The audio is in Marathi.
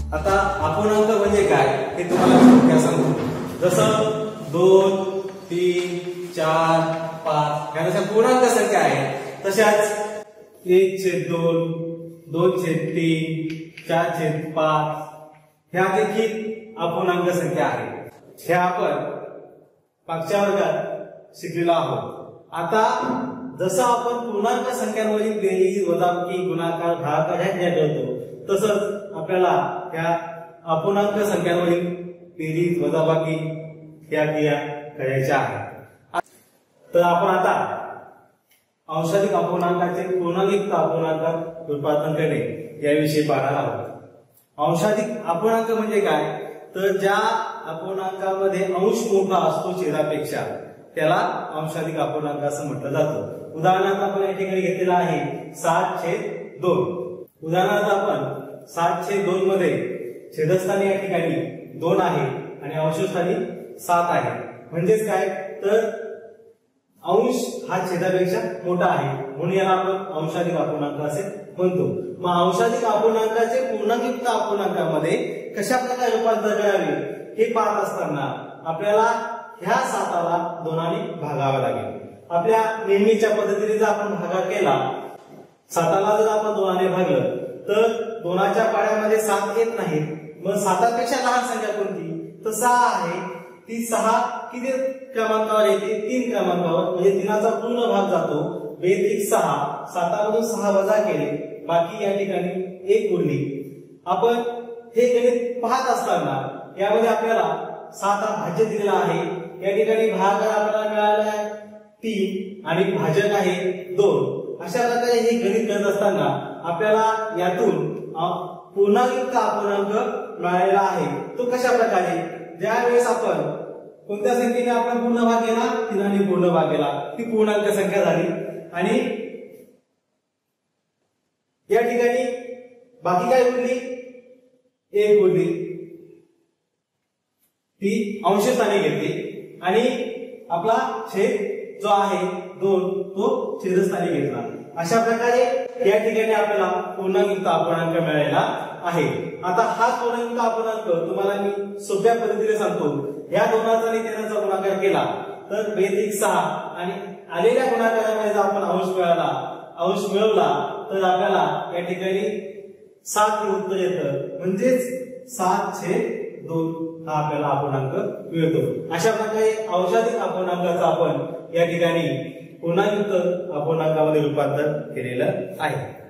आता अपूर्णांक म्हणजे काय हे तुम्हाला थोडक्यात सांगतो. जसं 2, 3, 4, 5 ह्या पूर्णांक संख्या आहेत, तशाच 1/2, 2/3, 4/5 ह्या देखील अपूर्णांक संख्या आहेत. हे आपण मागच्या वर्गात शिकलेलो आहोत. आता जसं आपण पूर्णांक संख्यांवरील बेरीज, वजाबाकी, गुणाकार, भागाकार ह्या क्रिया करतो, तसंच आपल्याला ह्या अपूर्णांक संख्यांवरील बेरीज, वजाबाकी ह्या क्रिया करायच्या आहेत. तर आपण आता अंशाधिक अपूर्णांकाचे पूर्णांकयुक्त अपूर्णांकात रूपांतरण करणे याविषयी पाहणार आहोत. अंशाधिक अपूर्णांक म्हणजे काय, तर ज्या अपूर्णांकामध्ये अंश मोठा असतो छेदापेक्षा त्याला अंशाधिक अपूर्णांक असं म्हटलं जातं. उदाहरणार्थ आपण या ठिकाणी घेतलेला आहे 7/2. उदाहरणार्थ आपण 7/2 मध्ये छेदस्थानी या ठिकाणी 2 आहे आणि अंशस्थानी 7 आहे. म्हणजेच काय, तर अंश हा छेदापेक्षा मोठा आहे, म्हणून याला आपण अंशाधिक अपूर्णांक असे म्हणतो. मग अंशाधिक अपूर्णांकाचे पूर्णांकयुक्त अपूर्णांकामध्ये कशा प्रकारे रूपांतर करावे हे पाहत असताना आपल्याला ह्या 7ला 2ने भागावे लागेल. आपल्या नेहमीच्या पद्धतीने जर आपण भागाकार केला, 7ला जर आपण 2ने भागलं तर 2च्या पाड्यामध्ये 7 येत नाही. मग 7पेक्षा लहान संख्या कोणती, तर 6 आहे. ती 6 किती क्रमांकावर येते, 3 क्रमांकावर, म्हणजे 3चा पूर्ण भाग जातो. बेरीज 6, 7मधून 6 वजा केले, बाकी या ठिकाणी 1 उरली. आपण हे गणित पाहत असताना यामध्ये आपल्याला 7 हा भाज्य दिलेला आहे. या ठिकाणी भागाकार आपल्याला मिळाला आहे 3 आणि भाजक आहे 2. अशा प्रकारे हे गणित करत असताना आपल्याला यातून पूर्णांकयुक्त अपूर्णांक मिळालेला आहे. तो कशा प्रकारे, ज्या वेळेस आपण कोणत्या संख्येने आपण पूर्ण भाग केला, 3ने पूर्ण भाग केला, ती पूर्णांक संख्या झाली. आणि या ठिकाणी बाकी काय उरली, 1 उरली, ती अंशस्थानी घेतली आणि आपला छेद जो आहे 2 तो छेदस्थानी घेतला. अशा प्रकारे या ठिकाणी आपल्याला पूर्णांकयुक्त अपूर्णांक मिळालेला आहे. आता हा पूर्णांकयुक्त अपूर्णांक तुम्हाला मी सोप्या पद्धतीने सांगतो. या 2चा आणि 3चा गुणाकार केला तर बेरीज 6 आणि आलेल्या गुणाकारामध्ये जर आपण अंश मिळवला तर आपल्याला या ठिकाणी 7 हे उत्तर येतं. म्हणजेच 7/2 हा आपल्याला अपूर्णांक मिळतो. अशा प्रकारे अंशाधिक अपूर्णांकाचं आपण या ठिकाणी पूर्णांकयुक्त अपूर्णांकामध्ये रूपांतर केलेलं आहे.